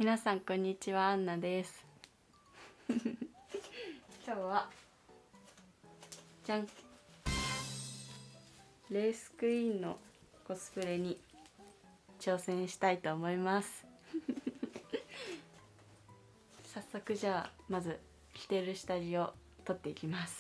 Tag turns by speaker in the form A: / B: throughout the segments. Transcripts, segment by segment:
A: 皆さんこんにちは、アンナです今日はじゃん、レースクイーンのコスプレに挑戦したいと思います早速じゃあまず着てる下着を取っていきます。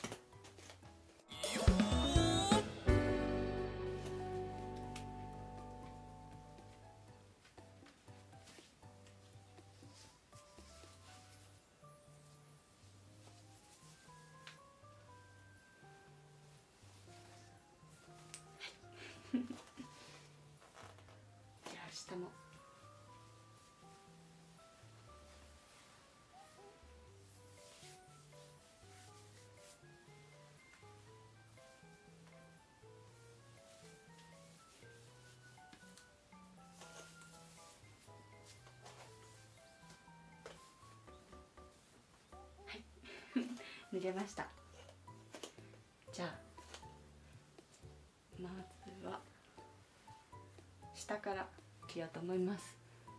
A: じゃあ下も脱げました。じゃあまずは下から着ようと思います。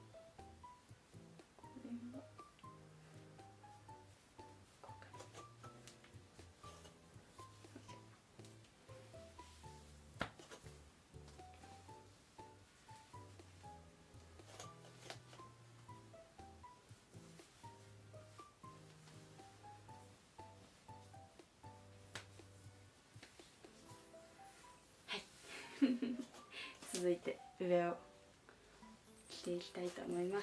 A: これはこうか続いて上を着ていきたいと思います。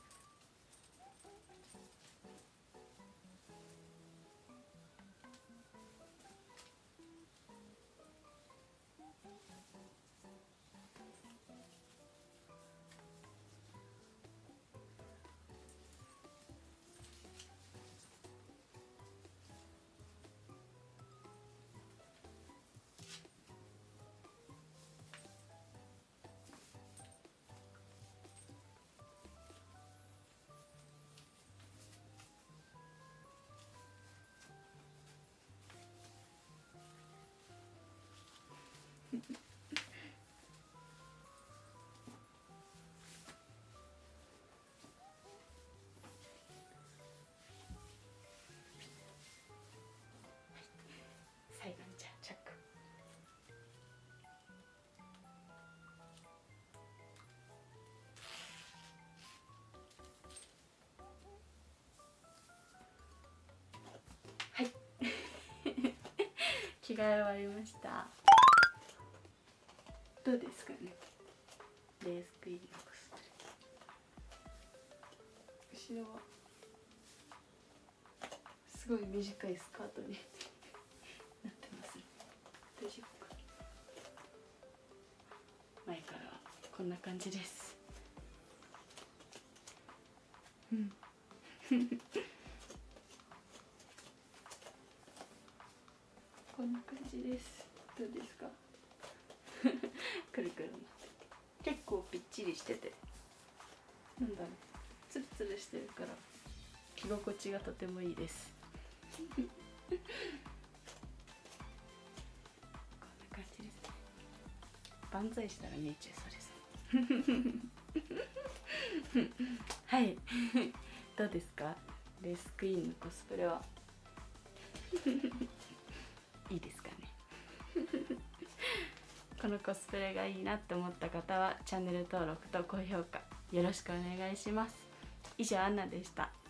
A: 最後にじゃあチャック。はい着替え終わりました。どうですかね、レースクイーンのコスプレ。後ろはすごい短いスカートになってますね。大丈夫か。前からはこんな感じです。こんな感じです。どうですかくるくる結構ぴっちりしてて、なんだろう、ツルツルしてるから着心地がとてもいいですこんな感じですね。万歳したら見えちゃいそうですはいどうですか、レースクイーンのコスプレはいいですかねこのコスプレがいいなって思った方はチャンネル登録と高評価よろしくお願いします。以上、アンナでした。